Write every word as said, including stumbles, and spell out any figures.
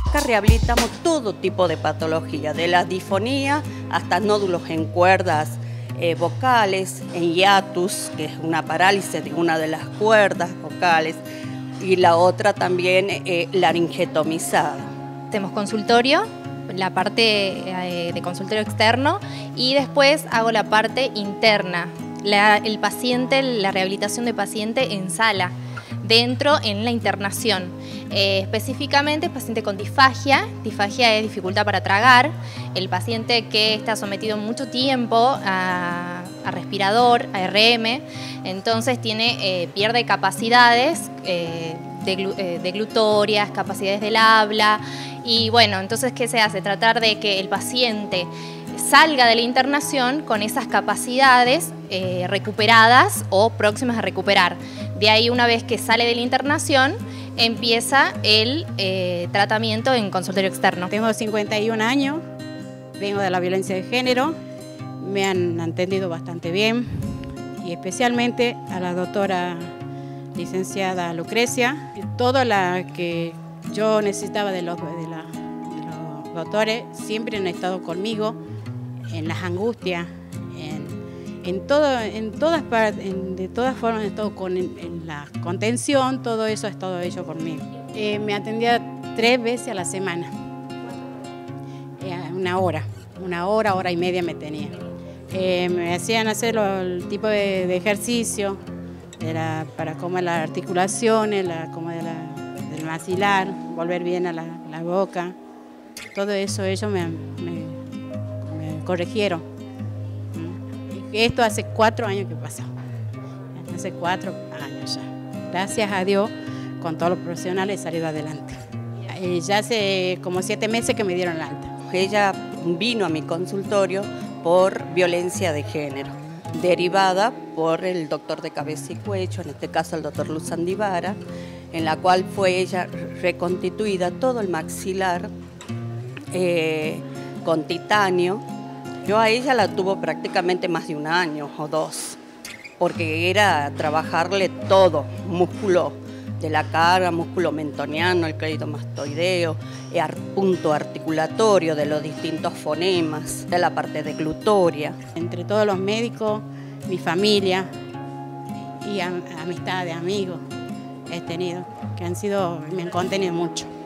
Acá rehabilitamos todo tipo de patología, de la disfonía hasta nódulos en cuerdas eh, vocales, en hiatus, que es una parálisis de una de las cuerdas vocales, y la otra también eh, laringetomizada. Hacemos consultorio, la parte eh, de consultorio externo, y después hago la parte interna, la, el paciente, la rehabilitación de paciente en sala, dentro en la internación. Eh, específicamente paciente con disfagia, disfagia es dificultad para tragar, el paciente que está sometido mucho tiempo a, a respirador, a R M, entonces tiene, eh, pierde capacidades eh, de, eh, deglutorias, capacidades del habla, y bueno, entonces ¿qué se hace? Tratar de que el paciente salga de la internación con esas capacidades eh, recuperadas o próximas a recuperar. De ahí, una vez que sale de la internación, empieza el eh, tratamiento en consultorio externo. Tengo cincuenta y un años, vengo de la violencia de género, me han atendido bastante bien, y especialmente a la doctora licenciada Lucrecia. Todo lo que yo necesitaba de los, de, la, de los doctores siempre han estado conmigo, en las angustias, en, en, todo, en todas partes, en, de todas formas, en, todo, con, en, en la contención, todo eso es todo ello conmigo. Eh, me atendía tres veces a la semana, eh, una hora, una hora, hora y media me tenía. Eh, me hacían hacer lo, el tipo de, de ejercicio de la, para como las articulaciones, la, como de la, del maxilar, volver bien a la, la boca, todo eso ellos me, me corrigieron. Esto hace cuatro años que pasó, hace cuatro años ya. Gracias a Dios, con todos los profesionales he salido adelante. Y ya hace como siete meses que me dieron la alta. Ella vino a mi consultorio por violencia de género, derivada por el doctor de cabeza y cuello, en este caso el doctor Luz Andivara, en la cual fue ella reconstituida todo el maxilar eh, con titanio. Yo a ella la tuvo prácticamente más de un año o dos, porque era trabajarle todo, músculo de la cara, músculo mentoniano, el cleidomastoideo, el punto articulatorio de los distintos fonemas, de la parte deglutoria. Entre todos los médicos, mi familia y amistades, amigos he tenido, que han sido, me han contenido mucho.